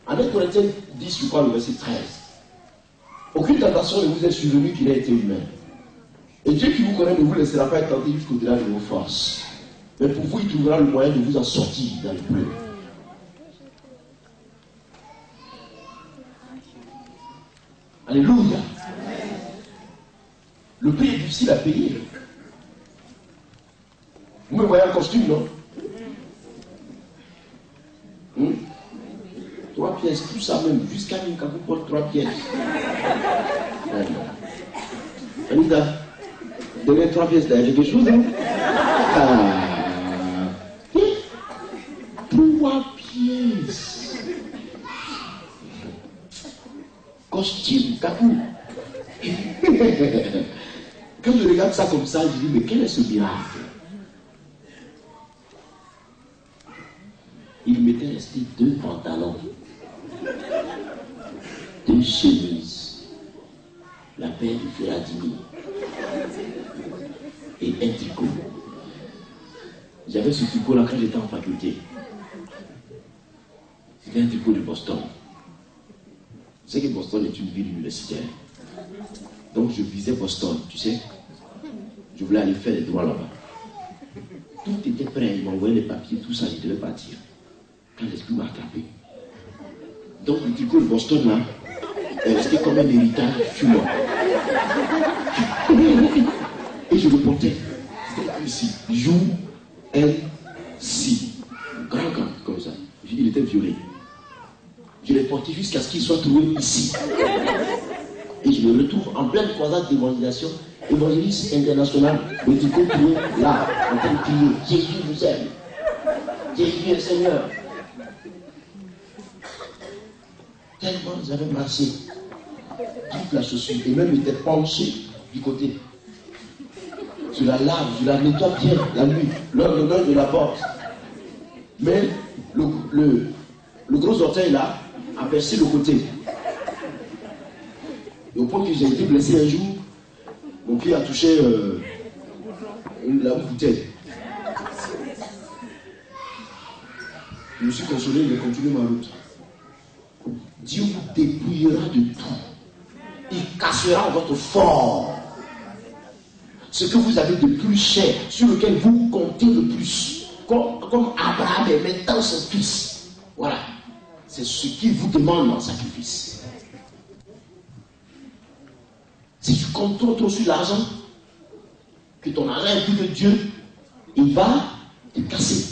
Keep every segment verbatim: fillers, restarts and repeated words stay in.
En deux Corinthiens dix, je crois, le verset treize. Aucune tentation ne vous est survenue qu'il ait été humain. Et Dieu qui vous connaît ne vous laissera pas être tenté jusqu'au-delà de vos forces. Mais pour vous, il trouvera le moyen de vous en sortir dans le bleu. Alléluia. Le prix est difficile à payer. Vous me voyez en costume, non? Hum? Trois pièces, tout ça même, jusqu'à même quand vous prenez trois pièces. Anita, donnez trois pièces derrière quelque chose, hein? Ah. Trois pièces. Costume, capou. Quand je regarde ça comme ça, je dis, mais quel est ce miracle? Il m'était resté deux pantalons, deux chemises, la paire de Ferradini et un tricot. J'avais ce tricot-là quand j'étais en faculté. C'était un tricot de Boston. Tu sais que Boston est une ville universitaire. Donc je visais Boston, tu sais. Je voulais aller faire les droits là-bas. Tout était prêt, ils m'envoyaient les papiers, tout ça, je devais partir. Quand l'esprit m'a attrapé. Donc le tricot de Boston là, est resté comme un héritage sur moi. Et je le portais. C'était là ici. U N C. Grand grand comme ça. Il était violet. Je l'ai porté jusqu'à ce qu'il soit trouvé ici. Et je le retrouve en pleine croisade d'évangélisation, évangéliste international, le tricot trouvé là, en train de crier, Jésus vous aime. Jésus est le Seigneur. Tellement j'avais marché toute la chaussure et même était penché du côté. Je la lave, je la nettoie bien la nuit, lors le long de la porte. Mais le, le, le gros orteil là a percé le côté. Et au point que j'ai été blessé un jour, mon pied a touché euh, la bouteille. Je me suis consolé, j'ai continué ma route. Dieu vous dépouillera de tout. Il cassera votre fort. Ce que vous avez de plus cher, sur lequel vous comptez le plus. Comme, comme Abraham est maintenant son fils. Voilà. C'est ce qu'il vous demande en sacrifice. Si tu comptes trop, trop sur l'argent, que ton argent est plus que Dieu, il va te casser.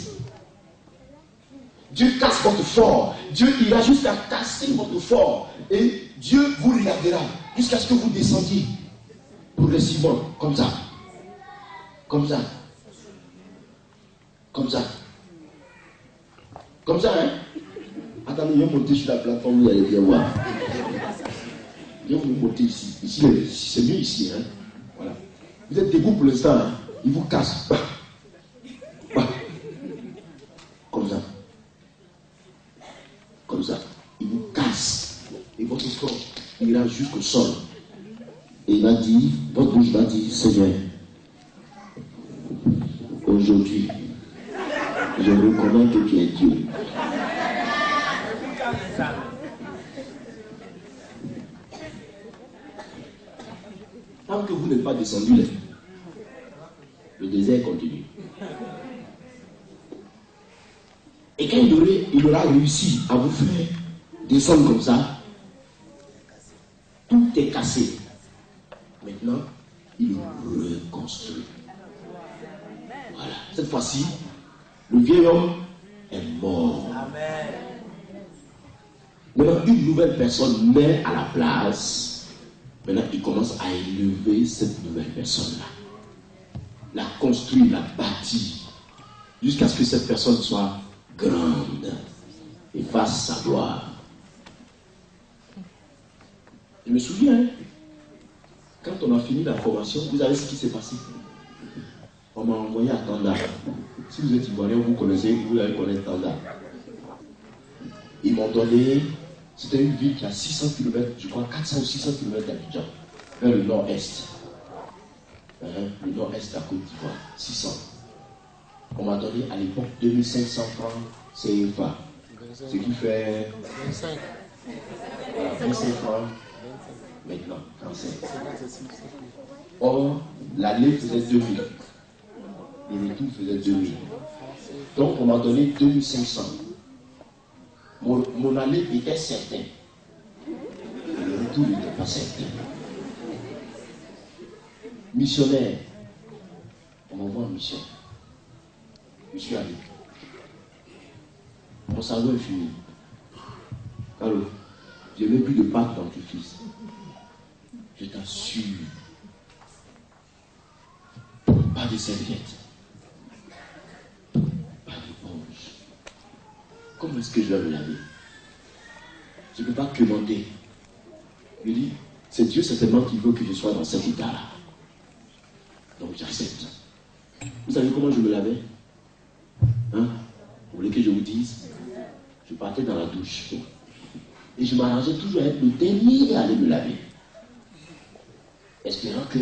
Dieu casse votre fort. Dieu ira jusqu'à casser votre fort. Et Dieu vous regardera jusqu'à ce que vous descendiez progressivement, comme ça. Comme ça. Comme ça. Comme ça, hein? Attendez, viens monter sur la plateforme, vous allez bien voir. Viens vous monter ici. Ici, c'est mieux ici, hein? Voilà. Vous êtes debout pour l'instant, hein? Il vous casse. Bah. Bah. Comme ça. Comme ça. Il vous casse. Et votre corps ira jusqu'au sol. Et il va dire, votre bouche va dire, Seigneur, aujourd'hui, je reconnais que tu es Dieu. Tant que vous n'êtes pas descendu là, le désert continue. Et quand il aura, il aura réussi à vous faire descendre comme ça, tout est cassé. Maintenant, il reconstruit. Voilà. Cette fois-ci, le vieil homme est mort. Amen. Maintenant, une nouvelle personne naît à la place. Maintenant, il commence à élever cette nouvelle personne-là. La construire, la bâtir, jusqu'à ce que cette personne soit grande et fasse sa gloire. Je me souviens, quand on a fini la formation, vous savez ce qui s'est passé? On m'a envoyé à Tanda. Si vous êtes Ivoirien, vous connaissez, vous allez connaître Tanda. Ils m'ont donné, c'était une ville qui a six cents kilomètres, je crois quatre cents ou six cents kilomètres d'Abidjan, vers le nord-est. Hein, le nord-est de la Côte d'Ivoire, six cents. On m'a donné à l'époque deux mille cinq cents francs C F A. Ce qui fait vingt-cinq. Voilà, vingt-cinq francs maintenant, trente-cinq. Or, l'année faisait deux mille. Le retour faisait deux mille. Donc, on m'a donné deux mille cinq cents. Mon, mon année était certain. Le retour n'était pas certain. Missionnaire. On m'envoie en mission. Je suis allé. Mon cerveau est fini. Allô? Je n'ai plus de pâte dentifrice. Je t'assure. Pas de serviette. Pas d'éponge. Comment est-ce que je vais me laver? Je ne peux pas commander. Je dis, c'est Dieu certainement qui veut que je sois dans cet état-là. Donc j'accepte. Vous savez comment je me lavais? Hein? Vous voulez que je vous dise? Je partais dans la douche. Et je m'arrangeais toujours à être le dernier à aller me laver. Espérant que,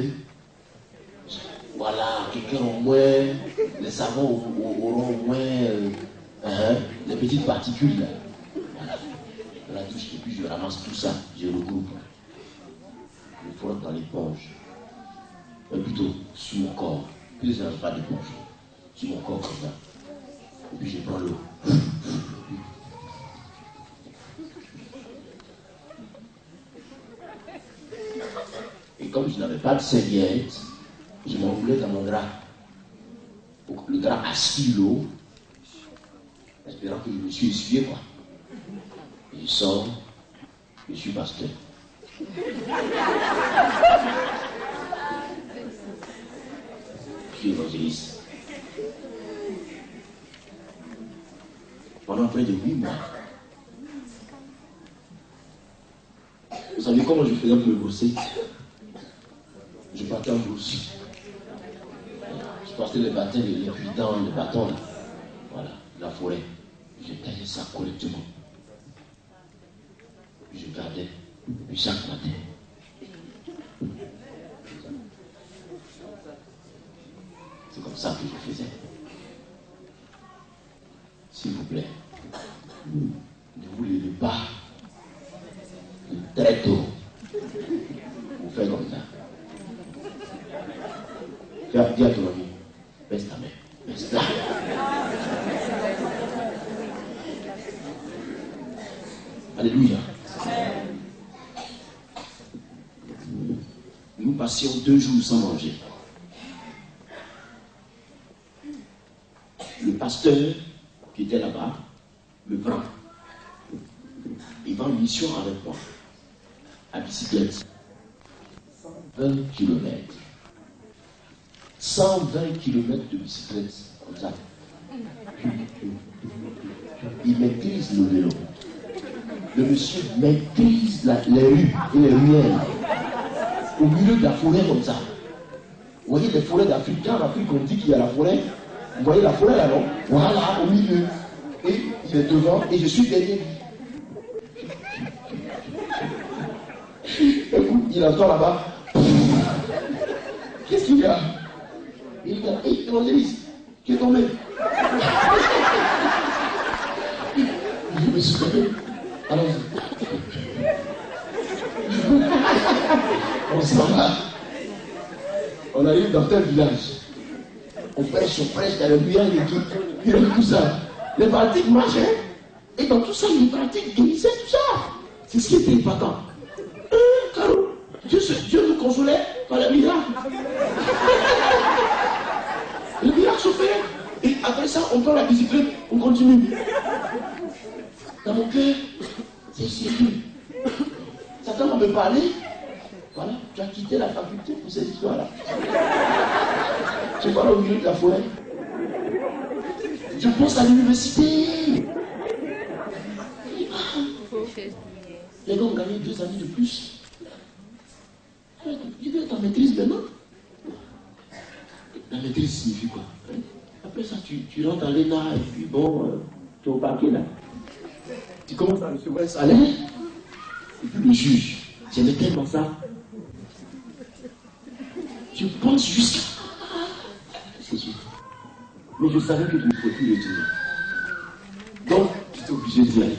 voilà, quelqu'un au moins, les savons auront au moins euh, hein, les petites particules là. Voilà. Dans la douche, et puis je ramasse tout ça, je regroupe. Je frotte dans l'éponge. Mais plutôt sur mon corps. Puis je n'ai pas d'éponge. Sur mon corps comme ça. Et puis je prends l'eau. Et comme je n'avais pas de serviette, je m'enroulais dans mon drap. Le drap aspire l'eau, espérant que je me suis essuyé quoi. Et je sors, je suis pasteur. Je suis évangéliste. Pendant près de huit mois. Vous savez comment je faisais pour me brosser? Je partais en brousse. Je passais les bâtons, les cuidants, les bâtons. Voilà, la forêt. Je taillais ça correctement. Je gardais. Puis chaque matin. C'est comme ça que je faisais. S'il vous plaît, ne vous levez pas très tôt. Vous faites comme ça. Fais dire à ton ami, baisse ta main. Baisse ta main. Alléluia. Nous passions deux jours sans manger. Le pasteur qui était là-bas me prend. Il va en mission avec moi. À bicyclette. cent vingt kilomètres. cent vingt kilomètres de bicyclette. Comme ça. Il maîtrise le vélo. Le monsieur maîtrise la, les rues et les ruelles. Au milieu de la forêt comme ça. Vous voyez les forêts d'Afrique. Quand en Afrique on dit qu'il y a la forêt, vous voyez la forêt là, non? Voilà, au milieu. Et il est devant et je suis derrière lui. Écoute, il entend là-bas. Qu'est-ce qu'il y a? Il dit, hé, évangéliste, qui est tombé? Je me suis tombé. Alors, on s'en va. On arrive dans tel village. On prêche, on prêche, il y a le billard et tout. Il y a tout ça. Les pratiques marchaient. Et dans tout ça, les pratiques guérissaient tout ça. C'est ce qui était important. Euh, Caro, Dieu, Dieu nous consolait par le miracle. Le miracle se fait. Et après ça, on prend la bicyclette, on continue. Dans mon cœur, c'est sérieux. Satan va me parler. Voilà, tu as quitté la faculté pour cette histoire-là. Tu vas au milieu de la forêt. Je pense à l'université. Les gars ont gagné deux années de plus. Tu veux être en maîtrise maintenant? La maîtrise signifie quoi? Après ça, tu, tu rentres à l'E N A et puis bon, euh, tu es au paquet là. Tu commences à recevoir un salaire. Et puis le juge, j'aimais tellement ça. Je pense jusqu'à... C'est sûr. Mais je savais que je ne pouvais plus le dire. Donc, j'étais obligé. Jésus allait.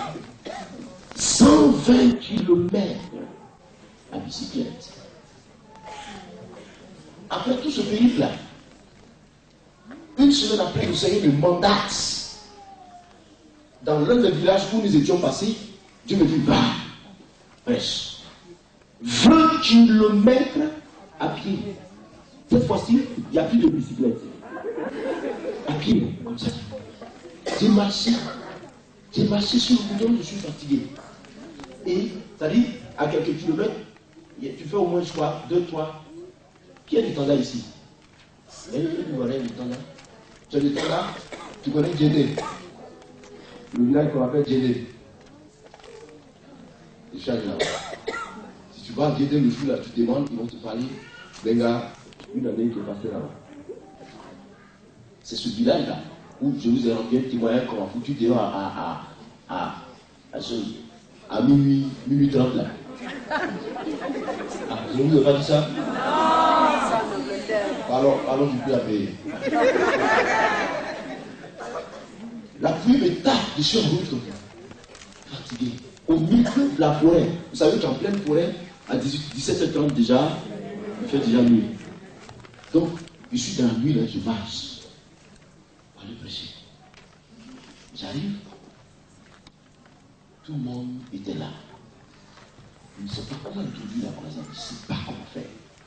cent vingt kilomètres à bicyclette. Après tout ce périple-là, une semaine après, le Seigneur me mandate dans l'un des villages où nous étions passés. Dieu me dit, va, prêche. vingt kilomètres à pied. Cette fois-ci, il n'y a plus de bicyclette. À pied, comme ça. J'ai marché. J'ai marché sur le boudin, je suis fatigué. Et, ça dit, à quelques kilomètres, tu fais au moins, je crois, deux, trois. Qui a des tendas ici? Il y a des tendas. Tu as des tendas? Tu connais Djédé? Le village qu'on appelle Djédé. Les charges là. Si tu vas à Djédé le jour là, tu demandes, ils vont te parler d'un gars, une année qui est passée là-bas. C'est ce village là où je vous ai rendu un témoignage qu'on a foutu dehors à, à, à, à, à, à minuit, minuit trente là. Ah, je ne vous ai pas dit ça? Non, alors, alors je peux la payer. La pluie me tape, je suis en route, fatigué. Au milieu de la forêt. Vous savez qu'en pleine forêt, à dix-sept heures trente déjà, il fait déjà nuit. Donc, je suis dans la nuit, là, je marche. Pour aller prêcher. J'arrive. Tout le monde était là. Je ne sais pas comment introduire la présence. Je ne sais pas comment faire.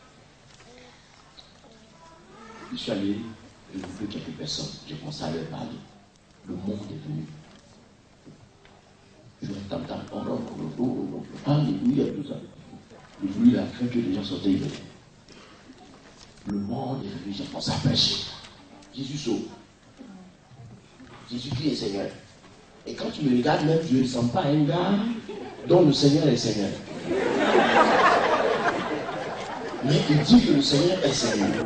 Je suis allé, j'ai trouvé quelques personnes. J'ai commencé à leur parler. Le monde est venu. Je t'entends, alléluia, tout ça. Le bruit, la crainte que les gens sortaient, ils venaient. Le monde est venu, j'ai commencé à prêcher. Jésus sauve. Jésus-Christ est Seigneur. Et quand tu me regardes, même, je ne sens pas un gars dont le Seigneur est Seigneur. Mais il dit que le Seigneur est Seigneur.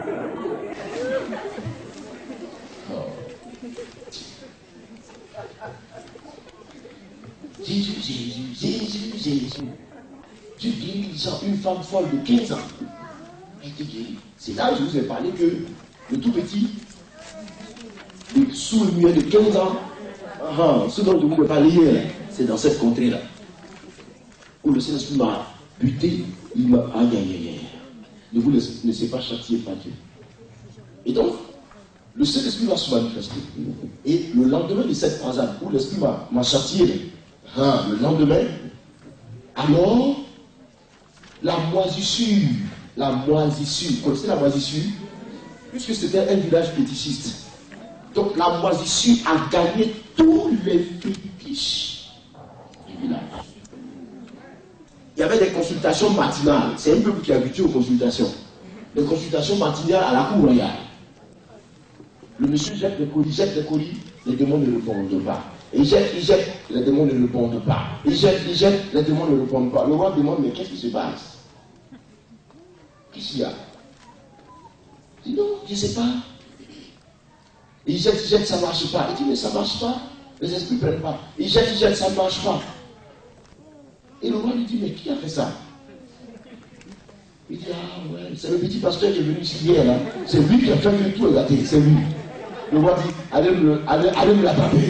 Jésus, Jésus, Jésus, Jésus. Dieu guérit une femme folle de quinze ans. Elle était guérie. C'est là que je vous ai parlé que le tout petit, le sourd-muet de quinze ans, ah, ce dont je ne vous ai pas lire, c'est dans cette contrée-là. Où le Saint-Esprit m'a buté, il m'a. Aïe, aïe, aïe, aïe. Ne vous laissez pas châtier par Dieu. Et donc, le Saint-Esprit va se manifester. Et le lendemain de cette croisade, où l'Esprit m'a châtié, ah, le lendemain, alors, la moisissure, la moisissure, vous connaissez la moisissure? Puisque c'était un village fétichiste. Donc la moisissure a gagné tous les fétiches du village. Il y avait des consultations matinales. C'est un peuple qui est habitué aux consultations. Des consultations matinales à la cour royale. Le monsieur jette les colis, jette les colis, les démons ne répondent pas. Il jette, il jette, les démons ne répondent pas. Il jette, il jette, les démons ne répondent pas. Le roi demande, mais qu'est-ce qui se passe? Qu'est-ce qu'il y a? Il dit non, je ne sais pas. Il jette, il jette, ça ne marche pas. Il dit, mais ça ne marche pas. Les esprits ne prennent pas. Il jette, il jette, ça ne marche pas. Et le roi lui dit, mais qui a fait ça? Il dit, ah ouais, c'est le petit pasteur qui est venu ici hier là. C'est lui qui a fait que tout est gâté. C'est lui. Le roi dit, allez me, allez, allez me l'attraper.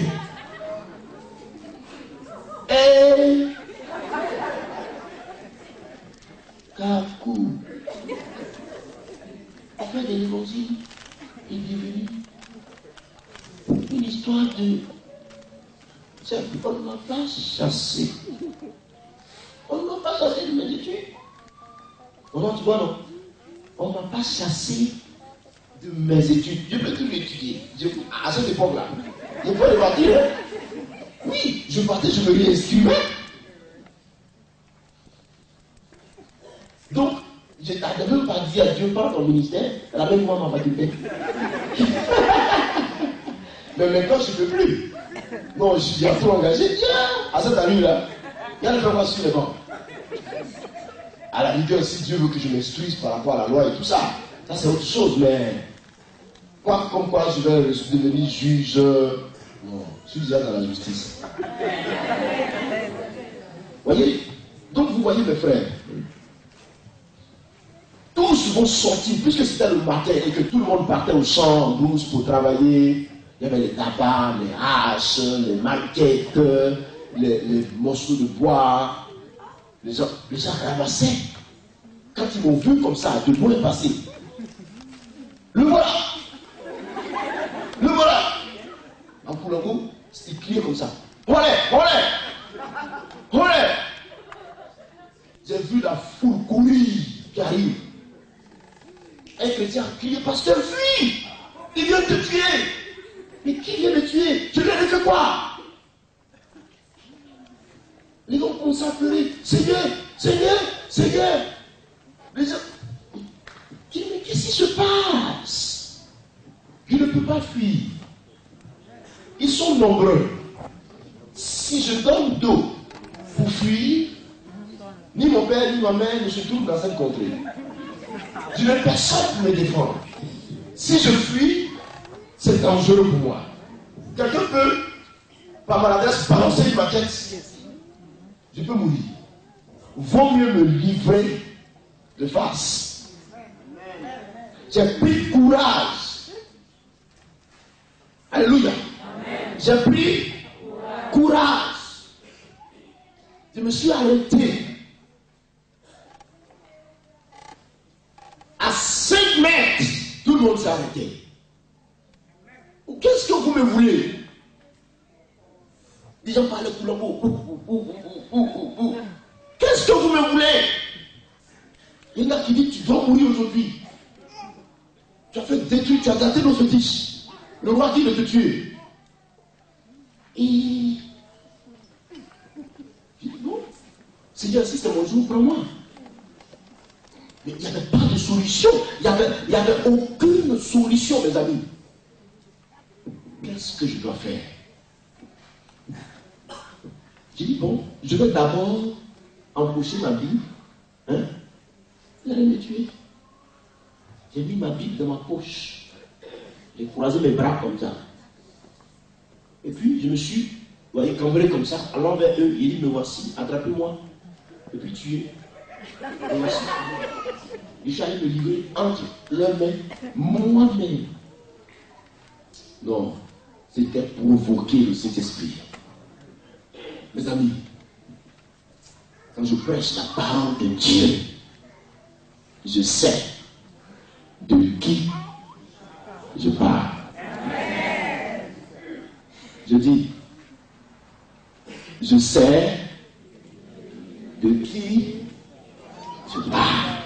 Et Kakou, après des l'évangile, il est venu une histoire de. On ne m'a pas chassé. On ne m'a pas chassé de mes études. On tu vois, non? On ne m'a pas chassé de mes études. Je peux tout étudier. Je, à cette époque-là, je peux le partir. Hein? Oui, je partais, je me réinscrivais. Donc, je n'avais même pas dit à Dieu, par ton ministère, ramène-moi ma faculté. Mais maintenant, je ne peux plus. Non, je suis à tout engagé. Tiens, à cette allure-là, il y a le faire sur les bancs. À la rigueur, si Dieu veut que je m'instruise par rapport à la loi et tout ça, ça c'est autre chose, mais quoi, comme quoi je vais devenir juge. Non, je suis déjà dans la justice. Voyez? Donc vous voyez mes frères, tous vont sortir, puisque c'était le matin et que tout le monde partait au champ, en douce pour travailler. Il Il y avait les tabacs, les haches, les maquettes, les, les morceaux de bois. Les gens, les gens ramassaient. Quand ils m'ont vu comme ça, de loin passer. Le voilà! Le voilà! En Koulango, il criait comme ça. Olé! Olé! Olé! J'ai vu la foule courir qui arrive. Un chrétien criait, pasteur, fuis! Il vient te tuer! Mais qui vient me tuer? Je viens de faire quoi? Les gens commencent à pleurer. Seigneur, Seigneur, Seigneur. Les gens disent, mais qu'est-ce qui se passe? Je ne peux pas fuir. Ils sont nombreux. Si je donne d'eau pour fuir, ni mon père ni ma mère ne se trouvent dans cette contrée. Je n'ai personne pour me défendre. Si je fuis, c'est dangereux pour moi. Quelqu'un peut, par maladresse, balancer ma tête. Je peux mourir. Vaut mieux me livrer de face. J'ai pris courage. Alléluia. J'ai pris courage. Je me suis arrêté. À cinq mètres, tout le monde s'est arrêté. Qu'est-ce que vous me voulez? Les gens parlent pour le mot. Qu'est-ce que vous me voulez? Il y en a qui disent, tu dois mourir aujourd'hui. Tu as fait détruire, tu as gâté nos fétiches. Le roi dit de te tuer. Et... je dis, non. Seigneur, si c'est mon jour, prends-moi. Mais il n'y avait pas de solution. Il n'y avait, il n'y avait aucune solution, mes amis. Qu'est-ce que je dois faire? J'ai dit, bon, je vais d'abord embaucher ma Bible. Hein? Vous allez me tuer. J'ai mis ma Bible dans ma poche. J'ai croisé mes bras comme ça. Et puis, je me suis, vous voyez, cambré comme ça, allant vers eux. Il dit, me voici, attrapez-moi. Et puis tuez. Et voici. Je suis allé me livrer entre leurs mains, moi-même. Non, c'était provoquer le Saint-Esprit. Mes amis, quand je prêche la parole de Dieu, je sais de qui je parle. Je dis, je sais de qui je parle.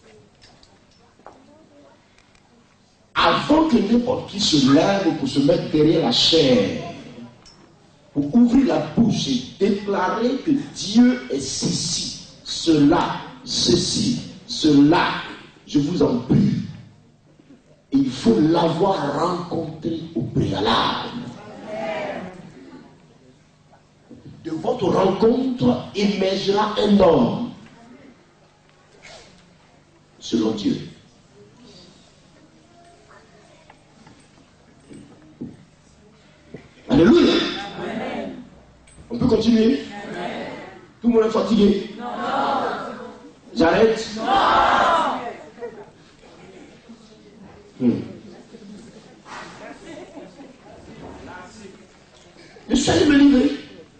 Avant que n'importe qui se lève pour se mettre derrière la chair, pour ouvrir la bouche et déclarer que Dieu est ceci, cela, ceci, cela, je vous en prie. Il faut l'avoir rencontré au préalable. De votre rencontre émergera un homme selon Dieu. Alléluia. Amen. On peut continuer? Amen. Tout le monde est fatigué? Non. J'arrête? Non. Hmm. Je suis allé me livrer.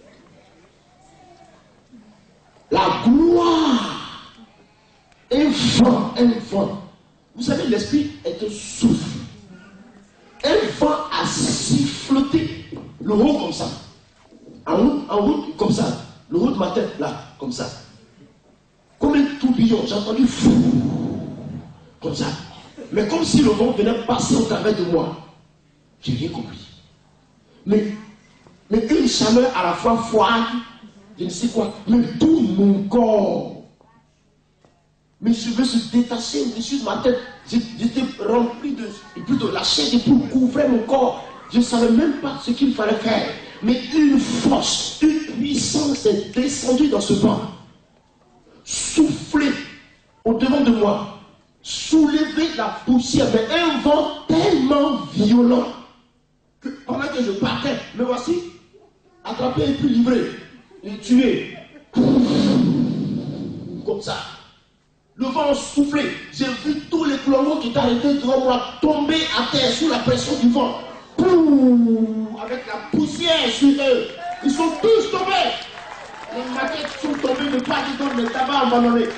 La gloire, un vent, un vent. Vous savez, l'esprit est un souffle. Un vent a siffloté le haut comme ça. En haut, en haut comme ça. Le haut de ma tête, là, comme ça. Comme un tourbillon, j'ai entendu fou, comme ça. Mais comme si le vent venait passer au travers de moi. J'ai rien compris. Mais, mais une chaleur à la fois froide, je ne sais quoi, mais tout mon corps. Mes cheveux se détachaient au-dessus de ma tête. J'étais rempli de, plutôt la chair de poule couvrait mon corps. Je ne savais même pas ce qu'il fallait faire. Mais une force, une puissance est descendue dans ce vent. Soufflé au-devant de moi. Soulever la poussière. Mais un vent tellement violent que pendant que je partais, me voici, attrapé et puis livré. Et tué. Comme ça. Le vent soufflé. J'ai vu tous les Koulangos qui étaient arrêtés devant moi tomber à terre sous la pression du vent. Poum, avec la poussière sur eux. Ils sont tous tombés. Les maquettes sont tombées de part et d'autre, les tabacs abandonnés.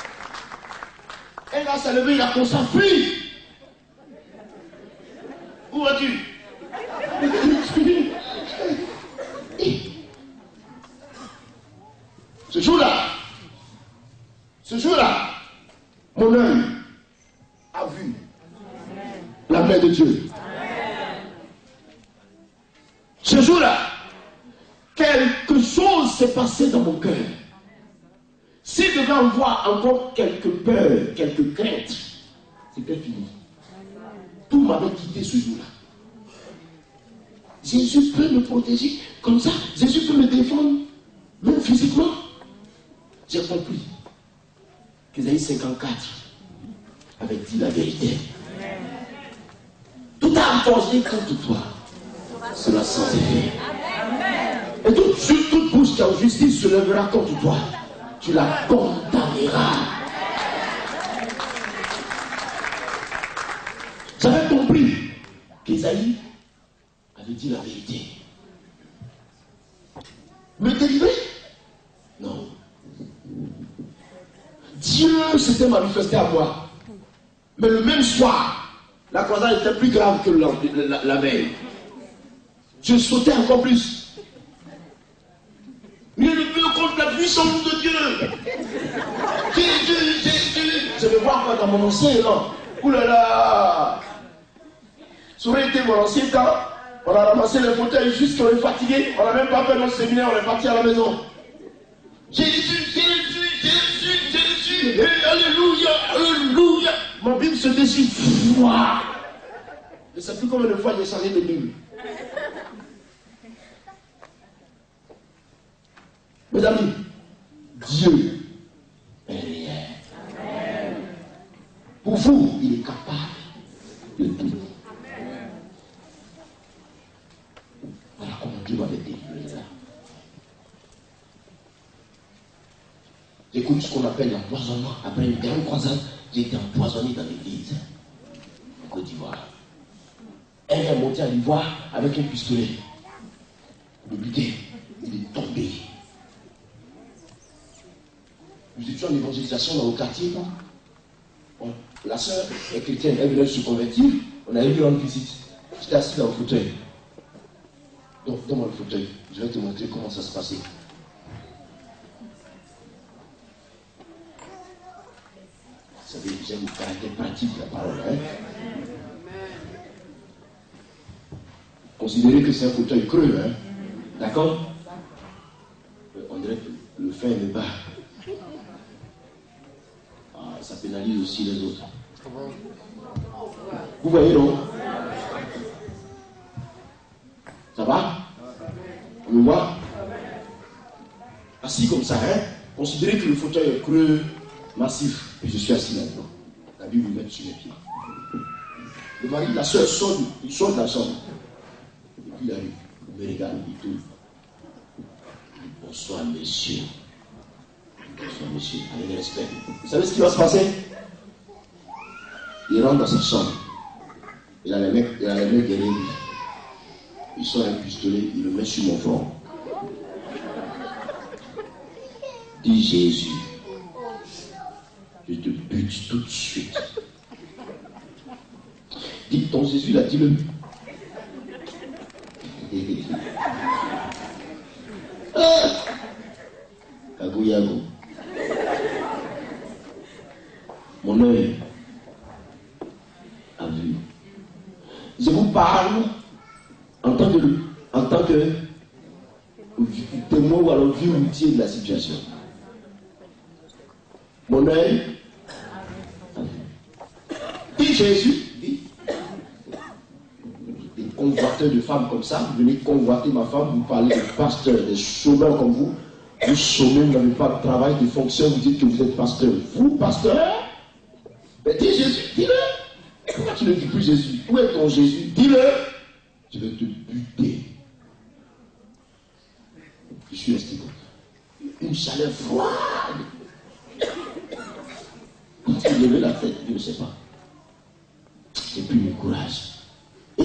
Et là, ça levé, il a commencé à fuir. Où vas-tu? Ce jour-là, ce jour-là, mon œil a vu la main de Dieu. Ce jour-là, quelque chose s'est passé dans mon cœur. Si je devais avoir encore quelques peurs, quelques craintes, c'était fini. Tout m'avait quitté ce jour-là. Jésus peut me protéger comme ça. Jésus peut me défendre, même physiquement. J'ai compris qu'Ésaïe cinquante-quatre avait dit la vérité. Tout a forgé contre toi. Cela sans effet. Et toute, toute bouche qui en justice se lèvera contre toi. Tu la condamneras. J'avais compris qu'Ésaïe avait dit la vérité. Me délivrer? Non. Dieu s'était manifesté à moi. Mais le même soir, la croisade était plus grave que la, la, la veille. Je sautais encore plus. Mais le peu contre la puissance de Dieu. Jésus, Jésus. Je vais voir quoi dans mon ancien élan. Ouh là là. Ça aurait été mon ancien temps. On a ramassé les fauteuils juste qu'on est fatigué. On n'a même pas fait notre séminaire, on est parti à la maison. Jésus, Jésus, Jésus, Jésus. Et alléluia, alléluia. Mon Bible se déchire. Je ne sais plus combien de fois j'ai changé de Bible. Mes amis, Dieu est réel. Amen. Pour vous, il est capable de tout. Amen. Voilà comment Dieu m'avait délivré là. J'écoute ce qu'on appelle l'empoisonnement. Après une grande croisade, j'ai été empoisonné dans l'église en Côte d'Ivoire. Elle est montée à l'ivoire avec un pistolet. Le buté, il est tombé. Nous étions en évangélisation dans le quartier. Bon, la sœur est chrétienne, elle venait se convertir. On a eu rendre visite. J'étais assis dans le fauteuil. Donc, donne-moi le fauteuil. Je vais te montrer comment ça se passait. Vous savez, j'aime le caractère pratique de la parole. Hein? Considérez que c'est un fauteuil creux. Hein? D'accord? On dirait que le fin n'est pas. Ça pénalise aussi les autres. Vous voyez, non? Ça va? On me voit? Assis comme ça, hein? Considérez que le fauteuil est creux, massif, et je suis assis là-dedans. La Bible me met sur mes pieds. Le mari, la soeur sort, il sort de la chambre. Et puis il arrive, il me regarde, il tourne. Bonsoir, messieurs. Bonsoir, monsieur, avec respect. Vous savez ce qui va se passer? Il rentre dans sa chambre. Il a les mecs, il a les mecs derrière lui. Il sort un pistolet, il le met sur mon front. Dis Jésus, je te bute tout de suite. Dis ton Jésus là, dis-le. Ah! Yago Yago. Mon œil a vu. Je vous parle en tant que, en tant que témoin ou alors vieux routier de la situation. Mon œil a vu. Dit Jésus, dit, des convoiteurs de femmes comme ça, vous venez convoiter ma femme, vous parlez de pasteurs, des chômeurs comme vous. Vous chômez, vous n'avez pas de travail, de fonction, vous dites que vous êtes pasteur. Vous, pasteur? Mais dis Jésus, dis-le. Pourquoi tu ne dis plus Jésus? Où est ton Jésus? Dis-le. Je vais te buter. Je suis resté comme une chaleur froide. Quand il levait la tête, je ne sais pas. J'ai plus le courage. Et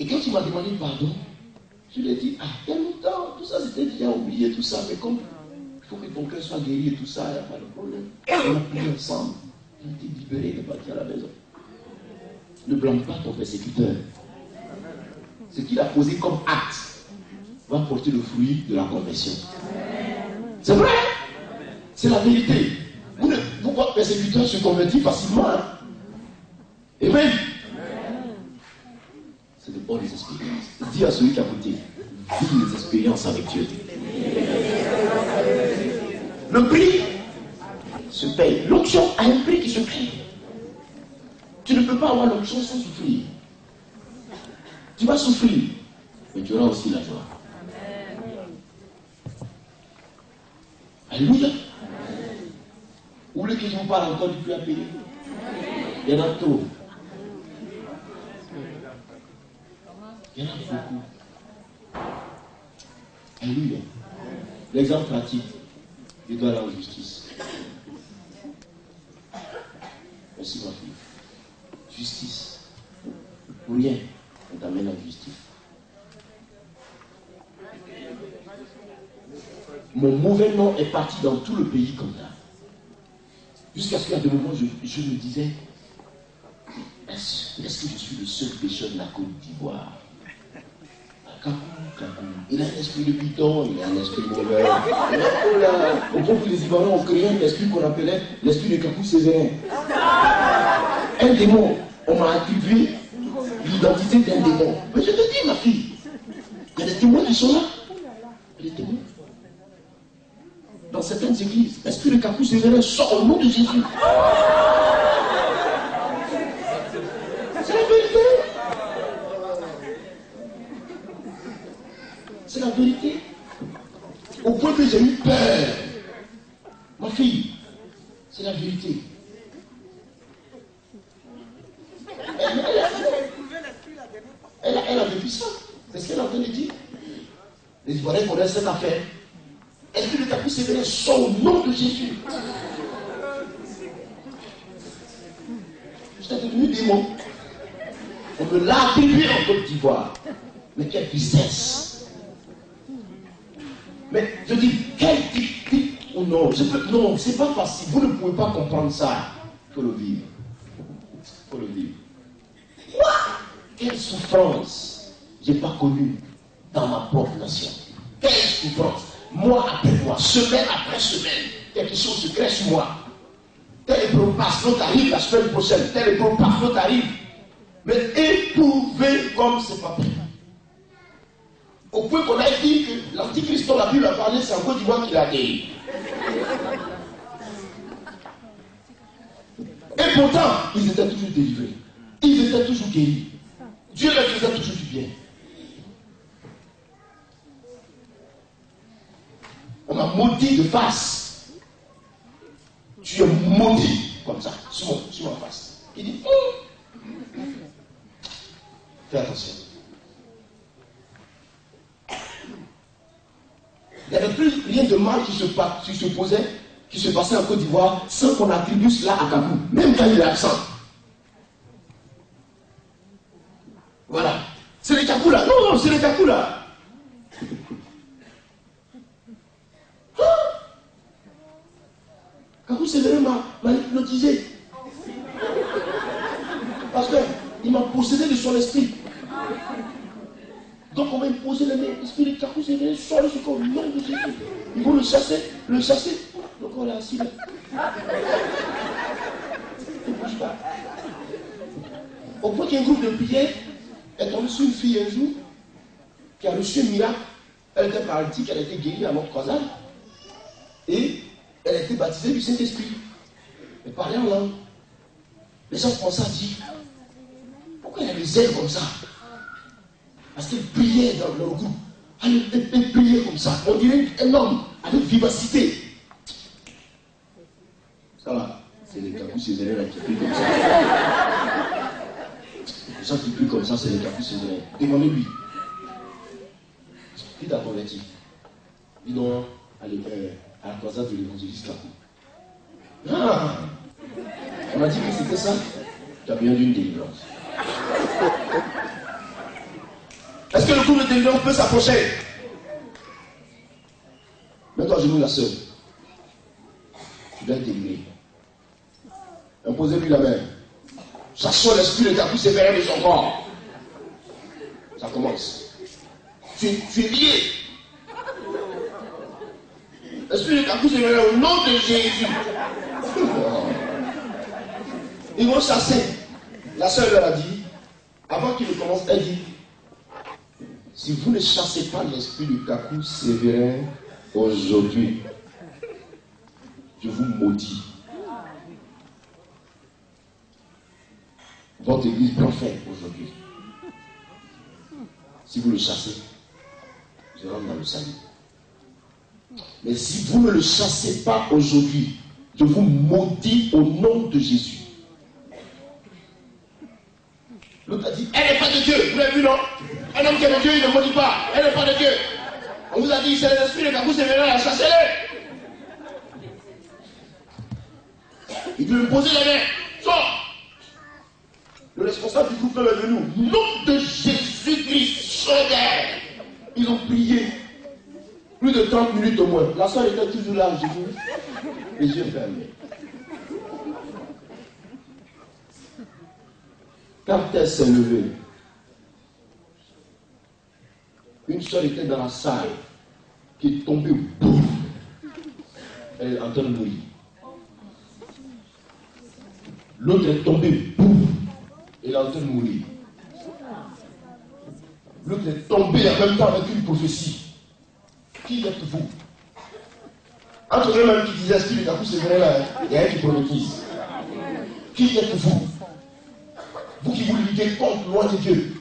Et quand il m'a demandé pardon, je lui ai dit, ah, il y a longtemps, tout ça c'était déjà oublié, tout ça, mais comme il faut que ton cœur soit guéri et tout ça, il n'y a pas de problème. On a prié ensemble, on a été libérés de partir à la maison. Ne blâme pas ton persécuteur. Ce qu'il a posé comme acte va porter le fruit de la conversion. C'est vrai, c'est la vérité. Vous, ne, vous votre persécuteur se convertit facilement. Hein? Amen. C'est de bonnes expériences. Dis à celui qui a côté, vis les expériences avec Dieu. Le prix se paye. L'onction a un prix qui se paye. Tu ne peux pas avoir l'onction sans souffrir. Tu vas souffrir, mais tu auras aussi la joie. Alléluia. Vous voulez que je vous parle encore du prix à payer? Il y en a trop. Il y en a beaucoup. Alléluia. L'exemple pratique, je dois aller en justice. Merci ma fille. Justice. Pour rien, on t'amène en justice. Mon mauvais nom est parti dans tout le pays comme ça. Jusqu'à ce qu'à des moments, je, je me disais, est-ce, est-ce que je suis le seul pécheur de la Côte d'Ivoire? Kakou, Kakou. Il a un esprit de python, il a un esprit mauvais. Oh là, au point que les Ivoiriens ont créé un esprit qu'on appelait l'esprit de Kakou Césaire. Un démon, on m'a attribué l'identité d'un démon. Mais je te dis, ma fille, il y a des témoins qui sont là. Il y a des témoins. Dans certaines églises, l'esprit de Kakou Césaire sort au nom de Jésus. C'est la vérité. C'est la vérité. Au point que j'ai eu peur. Ma fille, c'est la vérité. Elle, elle, elle, elle a vécu ça. C'est ce qu'elle a entendu dire. Les Ivoiriens connaissent cette affaire. Est-ce que le Kakou Césaire sort au nom de Jésus? J'étais devenu démon. On me l'a attribué en Côte d'Ivoire. Mais quelle tristesse. Mais je dis, quel type, type ou non, je peux, non, c'est pas facile. Vous ne pouvez pas comprendre ça. Il faut le vivre. Il faut le vivre. Quoi? Quelle souffrance j'ai pas connue dans ma propre nation. Quelle souffrance. Mois après mois, semaine après semaine, quelque chose se crée sur moi. Tel épreuve passe, l'autre arrive la semaine prochaine. Tel épreuve passe, l'autre arrive. Mais éprouvé comme c'est pas possible. Au point qu'on a dit que l'Antichrist dont la Bible a parlé, c'est en Côte d'Ivoire qu'il a guéri. Et pourtant, ils étaient toujours délivrés. Ils étaient toujours guéris. Dieu leur faisait toujours du bien. On m'a maudit de face. Tu es maudit comme ça, sur, mon, sur ma face. Il dit, hum. Fais attention. Il n'y avait plus rien de mal qui se, qui se posait, qui se passait en Côte d'Ivoire sans qu'on attribue cela à Kakou, même quand il est absent. Voilà. C'est les Kakou là. Non, non, c'est les Kakou là. Hein? Kakou Césaire m'a hypnotisé. Parce qu'il m'a possédé de son esprit. Donc on va imposer le mains. L'esprit de Kakou Césaire sort sur le nom de Jésus. Ils vont le chasser, le chasser. Donc on est assis là. Il ne bouge pas. Au point qu'un groupe de prière est tombé sur une fille un jour qui a reçu un miracle. Elle était paralytique, elle a été guérie à notre croisade. Et elle a été baptisée du Saint-Esprit. Elle parlait en langue. Les gens commençaient à dire, pourquoi il y a des ailes comme ça? Parce qu'elle priait dans leur groupe. Elle, elle, elle priait comme ça. On dirait un homme avec vivacité. Ça va. C'est les Kakou Césaire là qui prient comme ça. Les gens qui prient comme ça, c'est les Kakou Césaire. Demandez-lui. Qui t'a converti? Dis donc, allez, euh, à la croisade de l'évangéliste Kakou. Ah! On m'a dit que c'était ça. Tu as bien eu une délivrance. que le groupe de délivrance peut s'approcher. Mets-toi à genoux, la sœur. Tu dois être délivré. Imposez-lui la main. Chassons l'esprit de Kakou sévère de son corps. Ça commence. Tu, tu es lié. L'esprit de Kakou sévère au nom de Jésus. Ils vont chasser. La sœur leur a dit, avant qu'il ne commence, elle dit, si vous ne chassez pas l'esprit de Kakou sévère aujourd'hui, je vous maudis. Votre église prend fin aujourd'hui. Si vous le chassez, je rentre dans le salut. Mais si vous ne le chassez pas aujourd'hui, je vous maudis au nom de Jésus. L'autre a dit, elle n'est pas de Dieu. Vous l'avez vu, non? Un homme qui est de Dieu, il ne maudit pas. Elle n'est pas de Dieu. On vous a dit, c'est l'esprit de Kakou sévère, chassez-les. Il veut me poser la main. Sors. Le responsable du groupe est venu. Nom de Jésus-Christ, chaudeur. Ils ont prié. Plus de trente minutes au moins. La soeur était toujours là, j'ai vu. Les yeux fermés. Quand elle s'est levée, une soeur était dans la salle, qui est tombée, boum. Elle est en train de mourir. L'autre est tombé, boum. Elle est en train de mourir. L'autre est tombé en même temps avec une prophétie. Qui êtes-vous? Entre eux-mêmes qui disaient, esprit de Kakou sévère là, il y a un qui prophétise. Qui êtes-vous? Vous qui vous luttez contre loin de Dieu.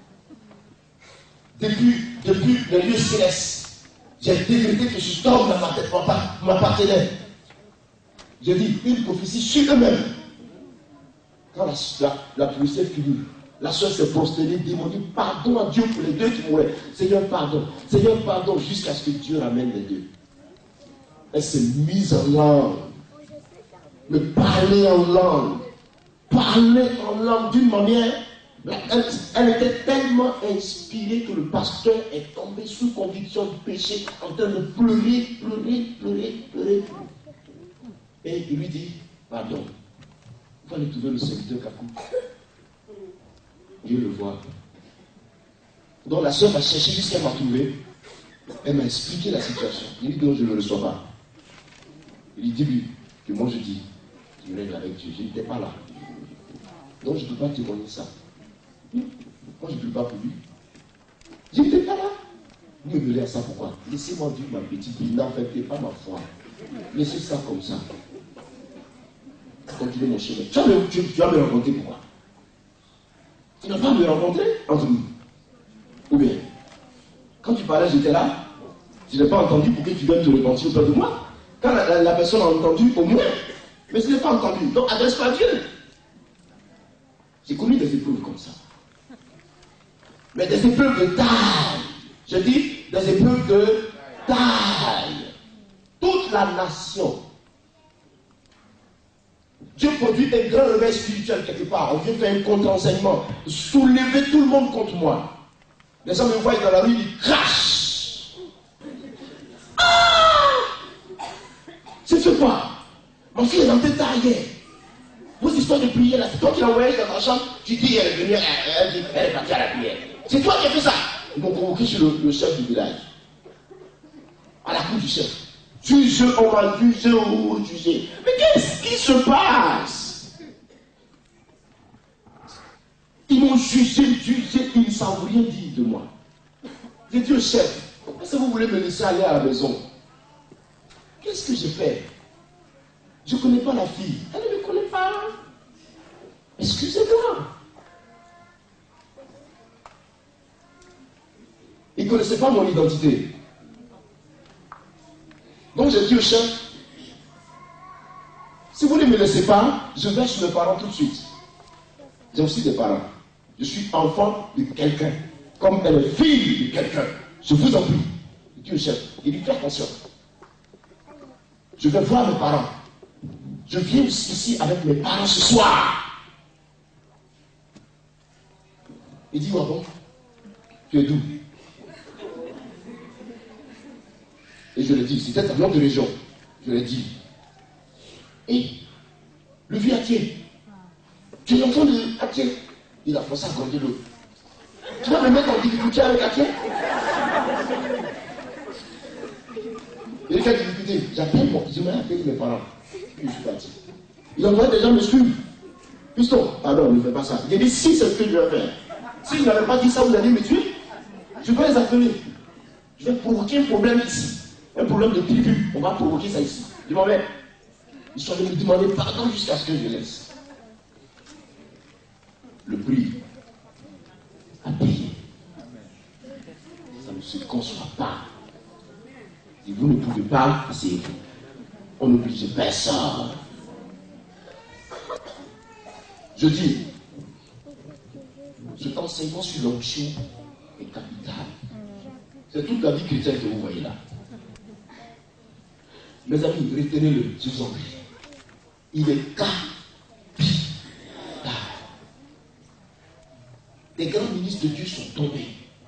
Depuis, depuis les lieux célestes, j'ai décrété que cet homme m'appartenait. J'ai dit une prophétie sur eux-mêmes. Quand la, la, la prophétie est finie, la soeur s'est prosternée, démoniée, pardon à Dieu pour les deux qui mouraient. Seigneur, pardon. Seigneur, pardon, jusqu'à ce que Dieu ramène les deux. Elle s'est mise en langue. Me parler en langue. Parler en langue d'une manière. Elle, elle était tellement inspirée que le pasteur est tombé sous conviction du péché, en train de pleurer, pleurer, pleurer, pleurer. Et il lui dit, pardon. Vous allez trouver le serviteur Kakou. Dieu le voit. Donc la soeur m'a cherché jusqu'à m'a trouvé. Elle m'a expliqué la situation. Il dit non, je ne le reçois pas. Il dit lui que moi je dis, je règle avec Dieu. Je n'étais pas là. Donc je ne peux pas témoigner ça. Moi je ne peux pas pour lui. Je n'étais pas là. Vous me mêlez à ça pourquoi? Laissez-moi vivre ma petite vie. N'affectez pas ma foi. Laissez ça comme ça. Continuez mon chemin. Tu vas me, tu, tu vas me rencontrer pourquoi? Tu n'as pas à me rencontrer entre nous. Ou bien, quand tu parlais, j'étais là. Tu n'as pas entendu pour que tu viennes te repentir auprès de moi. Quand la, la, la personne a entendu, au moins. Mais je n'ai pas entendu. Donc adresse pas à Dieu. J'ai connu des épreuves comme ça. Mais des épreuves de taille. Je dis des épreuves de taille. Toute la nation. Dieu produit un grand réveil spirituel quelque part. On vient faire un contre-enseignement. Soulever tout le monde contre moi. Les gens me voient dans la rue, ils crachent. Ah! C'est ce quoi? Ma fille est dans tes tailles. Vos histoires de prière, là, c'est toi qui l'as envoyée dans ta chambre. Tu dis, elle est venue, elle, elle, elle est partie à la prière. C'est toi qui as fait ça. Ils m'ont convoqué sur le, le chef du village. À la cour du chef. Juge, on va juger ou juger. Mais qu'est-ce qui se passe? Ils m'ont jugé, jugé, ils ne savent rien dire de moi. J'ai dit au chef, est-ce que vous voulez me laisser aller à la maison? Qu'est-ce que j'ai fait? Je ne connais pas la fille. Elle ne me connaît pas. Excusez-moi. Ils ne connaissaient pas mon identité. Donc j'ai dit au chef, si vous ne me laissez pas, je vais chez mes parents tout de suite. J'ai aussi des parents. Je suis enfant de quelqu'un. Comme elle est fille de quelqu'un. Je vous en prie. J'ai dit au chef, il dit fais attention. Je vais voir mes parents. Je viens ici avec mes parents ce soir. Il dit, ah bon? Tu es d'où? Et je l'ai dit, c'était un nom de région. Je l'ai dit. Et le vieux Atier, tu es l'enfant de Atier. Il a forcé à grandir l'eau. Tu vas me mettre en difficulté avec Atier? Il y a quelle difficulté? J'appelle mon, je m'ai appelé mes parents. Puis je suis parti. Il envoie des gens me suivre. Piston, pardon, ne fais pas ça. J'ai dit, si c'est ce que je vais faire. Si je n'avais pas dit ça, vous allez me tuer. Je vais les appeler. Je vais provoquer un problème ici. Un problème de tribu. On va provoquer ça ici. Je m'en vais. Ils sont venus me demander pardon jusqu'à ce que je laisse. Le prix à payer. Ça ne se conçoit pas. Si vous ne pouvez pas, asseyez-vous. On n'oblige personne. Je dis, cet enseignement sur l'onction est capital. C'est toute la vie chrétienne que vous voyez là. Mes amis, retenez-le, je vous en prie. Il est capital. Des grands ministres de Dieu sont tombés.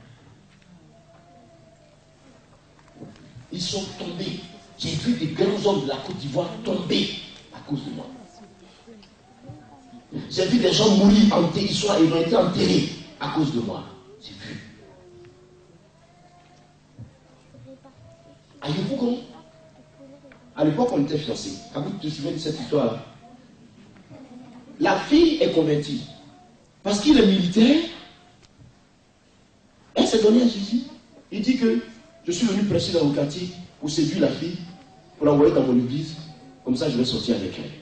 Ils sont tombés. J'ai vu des grands hommes de la Côte d'Ivoire tomber à cause de moi. J'ai vu des gens mourir, enterrés, ils, ils ont été enterrés à cause de moi. J'ai vu. À l'époque, à l'époque, on était fiancés. Quand vous te souvenez de cette histoire-là, la fille est convertie. Parce qu'il est militaire, elle s'est donnée à Jésus. Il dit que je suis venu prêcher dans le quartier pour séduire la fille, pour l'envoyer dans mon église. Comme ça, je vais sortir avec elle.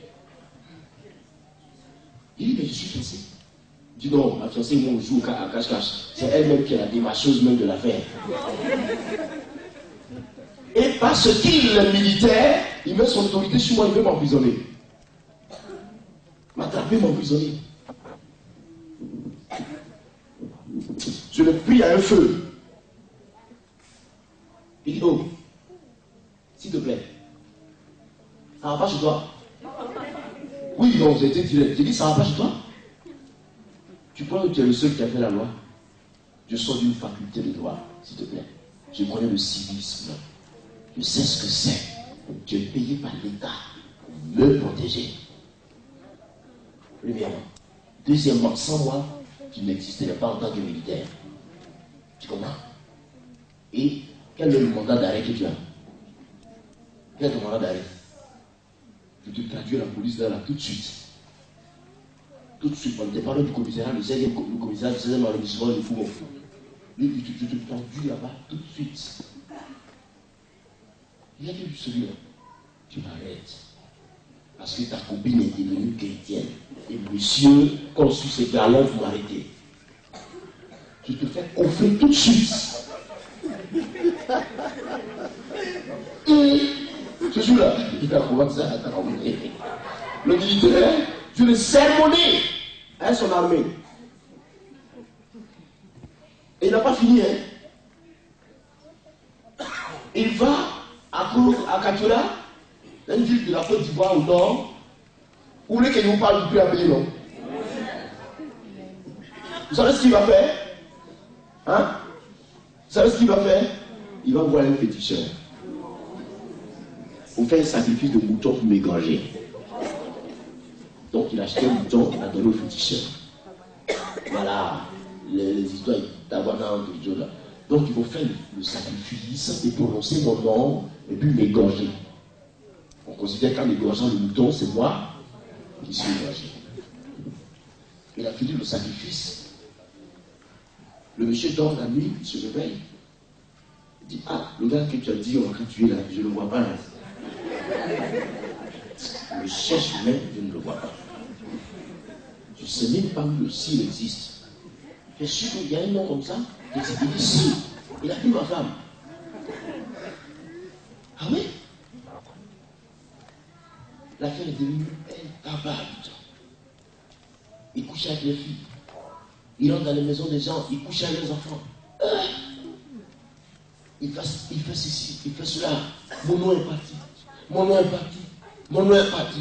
Il dit, mais je suis fiancé. Il dit, non, ma fiancée, moi, on joue à cache-cache. C'est elle-même qui est la démarcheuse même de l'affaire. Et parce qu'il est militaire, il met son autorité sur moi, il veut m'emprisonner. M'attraper, m'emprisonner. Je le prie à un feu. Il dit, oh, s'il te plaît, ça va pas chez toi? Oui, non, j'ai été direct. J'ai dit, ça va pas chez toi? Tu crois que tu es le seul qui a fait la loi? Je sors d'une faculté de droit, s'il te plaît. Je connais le civisme. Je sais ce que c'est. Tu es payé par l'État pour me protéger. Premièrement. Deuxièmement, sans moi, tu n'existerais pas en tant que militaire. Tu comprends? Et quel est le mandat d'arrêt que tu as? Quel est ton mandat d'arrêt? Je te traduis la police là, là tout de suite. Tout de suite, on te parle du commissariat, le seizième commissariat, le seizième arrondissement de Fougon. Je te traduis là-bas tout de suite. Il y a vu celui-là. Tu m'arrêtes. Parce que ta copine est devenue chrétienne. Et monsieur, comme sur ses galons, vous m'arrêtez. Je te fais coffrer tout de suite. Et ce jour-là, il a commencé à t'arrêter. Le militaire, je l'ai sermonné à son armée. Et il n'a pas fini. Hein. Il va à, à Katoura, une ville de la Côte d'Ivoire au nord. Vous voulez que je vous parle du prix à payer, non? Vous savez ce qu'il va faire? Hein? Vous savez ce qu'il va faire? Il va voir un féticheur. Pour faire un sacrifice de mouton pour m'égorger. Donc il a acheté un mouton, il a donné au féticheur. Voilà, les, les histoires d'Awana de là. Donc il faut faire le, le sacrifice et prononcer mon nom et puis m'égorger. On considère qu'en égorgeant le mouton, c'est moi qui suis égorgé. Il a fini le sacrifice. Le monsieur dort la nuit, il se réveille. Il dit, ah, le gars que tu as dit, on va tuer là, je ne le vois pas là. Je cherche, mais je ne le vois pas. Je ne sais même pas où s'il existe. Je suis sûr qu'il y a un nom comme ça. Il dit, si, il a pris ma femme. Ah oui? L'affaire est devenue incapable. Il couche avec les filles. Il rentre dans les maisons des gens, il couche avec les enfants. Euh, il, fait, il fait ceci, il fait cela. Mon nom est parti. Mon nom est parti. Mon nom est parti.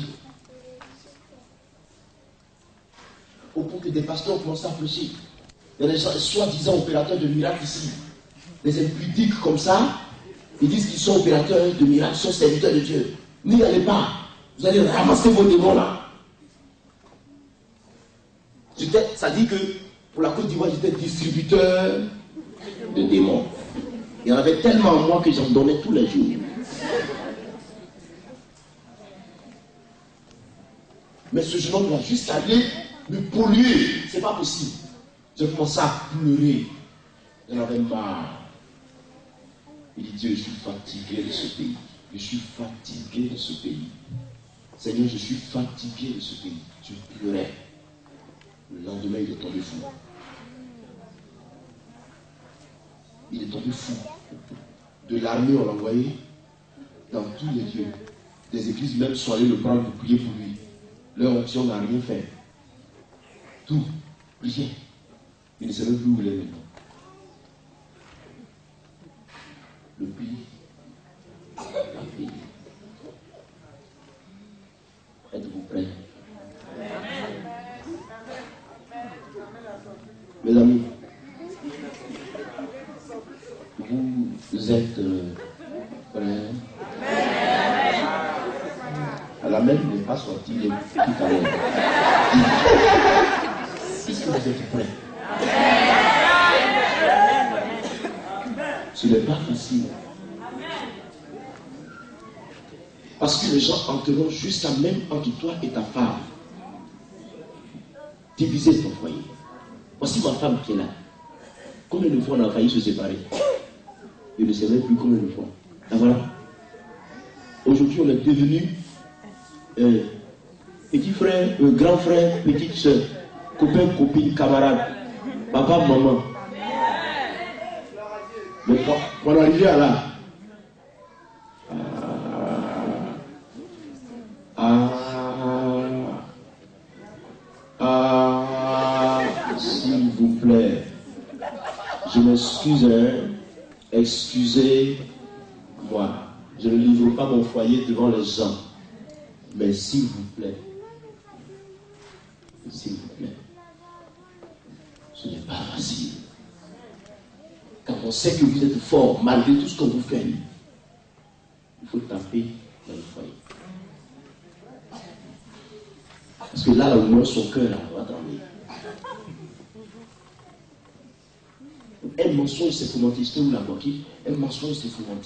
Au point que des pasteurs ont commencé à prêcher. Il y a des soi-disant opérateurs de miracles ici. Des impudiques comme ça. Ils disent qu'ils sont opérateurs de miracles, ils sont serviteurs de Dieu. N'y allez pas. Vous allez ramasser vos démons là. Ça dit que pour la Côte d'Ivoire, j'étais distributeur de démons. Il y en avait tellement en moi que j'en donnais tous les jours. Mais ce jeune homme va juste aller me polluer. C'est pas possible. J'ai commencé à pleurer. J'en avais marre. Il dit, Dieu, je suis fatigué de ce pays. Je suis fatigué de ce pays. Seigneur, je suis fatigué de ce pays. Je pleurais. Le lendemain, il est tombé fou. Il est tombé fou. De l'armée, on l'a envoyé dans tous les lieux. Des églises même sont allées le prendre pour prier pour lui. Leur onction n'a rien fait. Tout. Rien. Il ne sait même plus où il est maintenant. Le pays a payé. Êtes-vous prêts? Mes amis, vous êtes euh, prêts? La même n'est pas sortie tout à l'heure. Est-ce que vous êtes prêts? Ce n'est pas facile. Parce que les gens entreront jusqu'à même entre toi et ta femme. Diviser ton foyer. Voici ma femme qui est là. Combien de fois on a failli se séparer? Je ne sais même plus combien de fois. Et voilà. Aujourd'hui, on est devenus euh, petit frère, euh, grand frère, petite soeur, copain, copine, camarade, papa, maman. Mais quand on est arrivé à là, ah, ah, ah, s'il vous plaît, je m'excuse, hein, excusez-moi, je ne livre pas mon foyer devant les gens, mais s'il vous plaît, s'il vous plaît, ce n'est pas facile. Quand on sait que vous êtes fort, malgré tout ce qu'on vous fait, il faut taper dans le foyer. Parce que là, au moins, son cœur va trembler. Un mensonge s'est fomenté, c'était où la banquille? Un mensonge s'est fomenté.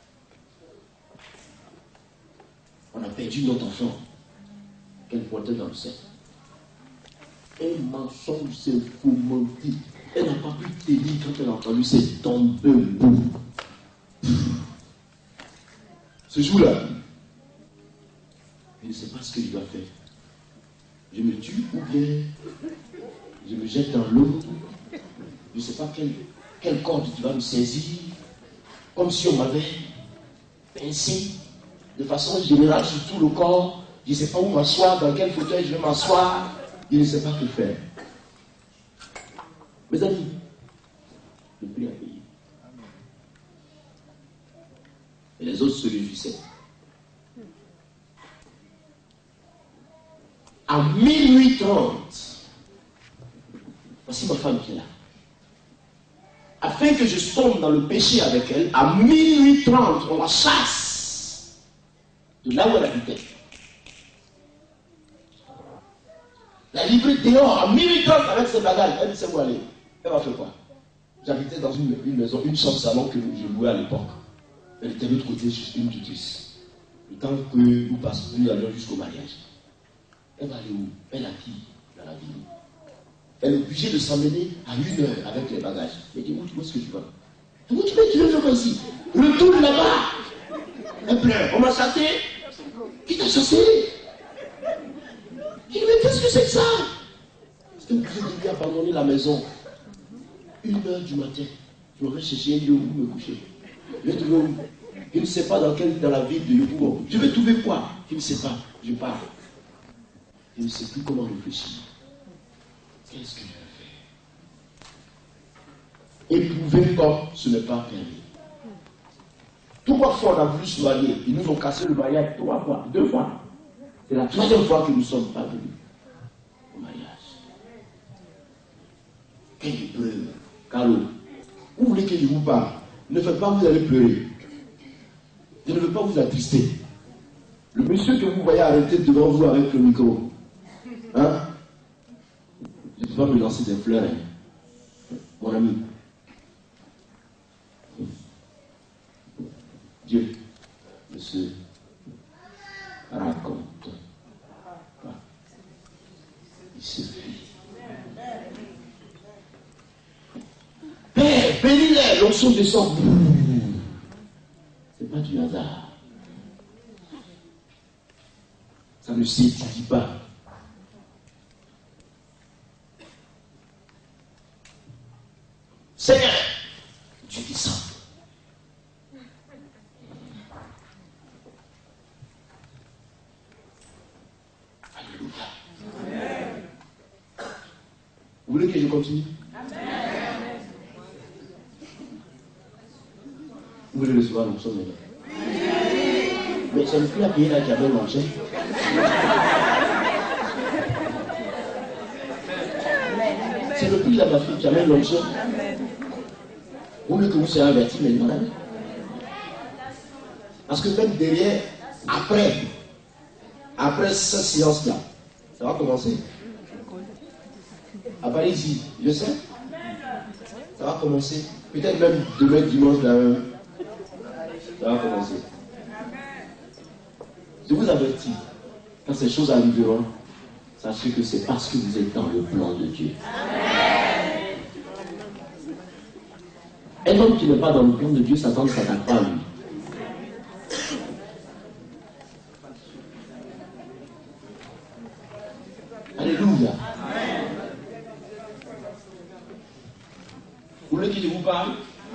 On a perdu notre enfant qu'elle pointait dans le sein. Un mensonge s'est fomenté. Elle n'a pas pu tenir quand elle a entendu, c'est tombé au bout. Ce jour-là, je ne sais pas ce que je dois faire. Je me tue ou bien je me jette dans l'eau. Je ne sais pas quelle, quelle corde tu vas me saisir. Comme si on m'avait pincé de façon générale sur tout le corps. Je ne sais pas où m'asseoir, dans quel fauteuil je vais m'asseoir. Je ne sais pas que faire. Mes amis, le prix à payer. Et les autres se réjouissaient. À minuit trente, voici ma femme qui est là. Afin que je tombe dans le péché avec elle, à minuit trente, on la chasse de là où elle habitait. La livrer dehors à minuit trente avec ses bagages. Elle ne sait où aller. Elle va faire quoi? J'habitais dans une, une maison, une chambre salon que je louais à l'époque. Elle était de l'autre côté, juste une tutrice. Le temps que nous passions, nous allions jusqu'au mariage. Elle va aller où? Elle habite dans la ville. Elle est obligée de s'emmener à une heure avec les bagages. Elle dit, où est-ce que tu vas? Où tu veux, tu veux venir ici? Retourne là-bas. Elle pleure. On m'a chassé. Qui t'a chassé? Il dit, mais qu'est-ce que c'est que ça? C'était obligé de lui abandonner la maison. Une heure du matin. Je vais chercher un lieu où me coucher. Je vais trouver où? Je ne sais pas dans quelle, dans la ville de Yopougon. Je vais trouver quoi? Je ne sais pas. Je pars. Je ne sais plus comment réfléchir. Qu'est-ce que je vais faire? Éprouver comme ce n'est pas permis. Trois fois on a voulu se marier. Ils nous ont cassé le mariage trois fois, deux fois. C'est la troisième fois que nous ne sommes pas venus au mariage. Quelle épreuve. Carlo, vous voulez que je vous parle? Ne faites pas, vous allez pleurer. Je ne veux pas vous attrister. Le monsieur que vous voyez arrêter devant vous avec le micro, hein? Je ne peux pas me lancer des fleurs, hein? Mon ami. Dieu ne se raconte pas. Il se fuit. Père, bénis-les, l'onction descend. C'est pas du hasard. Ça ne s'étudie pas. Seigneur, tu descends. Alléluia. Amen. Vous voulez que je continue? Amen. Vous voulez recevoir l'onction maintenant? Mais c'est le plus à payer là qui a bien mangé. C'est le prix de ma fille qui amène l'onction. Vous voulez que vous soyez avertis maintenant? Parce que même derrière, après, après cette séance-là, ça va commencer. À Paris, je sais. Ça va commencer. Peut-être même demain dimanche, là, ça va commencer. Je vous avertis, quand ces choses arriveront, sachez que c'est parce que vous êtes dans le plan de Dieu. Amen. Un homme qui n'est pas dans le plan de Dieu, Satan ne s'attaque pas à lui. Alléluia. Amen. Vous voulez que je vous parle?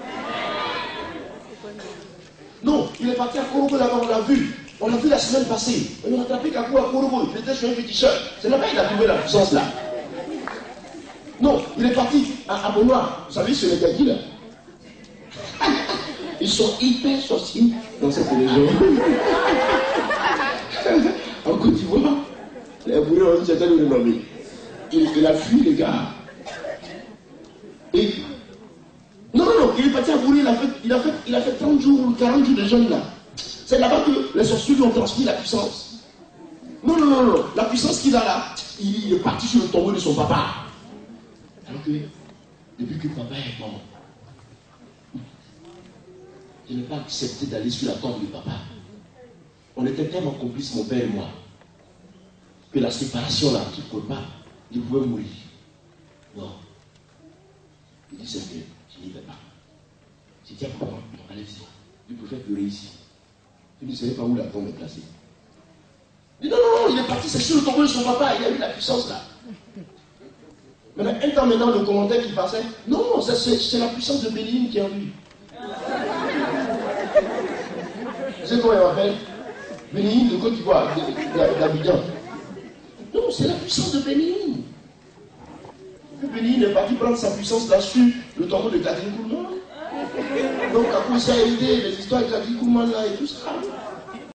Non, il est parti à Korobo là-bas, on l'a vu. On l'a vu la semaine passée. On a attrapé Kakou à Korobo. Il était sur un petit chemin. C'est là-bas qu'il a trouvé la puissance là. Non, il est parti à Abonoir. Vous savez, sur les gars là. Ils sont hyper sorciers dans cette région. En Côte d'Ivoire, les bourrés ont dit le nommer. Il, il a fui les gars. Et non, non, non, il est parti à Bourré, il a fait, il a fait, il a fait trente jours, quarante jours de jeûne là. C'est là-bas que les sorciers lui ont transmis la puissance. Non, non, non, non, la puissance qu'il a là, il est parti sur le tombeau de son papa. Alors que, depuis que papa est mort, je n'ai pas accepté d'aller sur la tombe de papa. On était tellement complices, mon père et moi, que la séparation là, qui ne peut pas, il pouvait mourir. Non. Il dit, c'est mieux. Je n'y vais pas. J'ai dit à papa, non, allez-y. Je préfère pleurer ici. Je ne savais pas où la tombe est placée. Il dit, non, non, non, il est parti, c'est sur le tombeau de son papa, il a eu la puissance là. Maintenant, un temps maintenant, le commentaire qui passait, non, c'est la puissance de Béline qui est en lui. Vous savez comment il m'appelle? Béline de Côte d'Ivoire, d'Abidjan. Non, c'est la puissance de Béline. Béline est parti prendre sa puissance là sur le tombeau de Catherine Kourman. Donc, à cause ça a aidé les histoires de Catherine Kourman là et tout ça.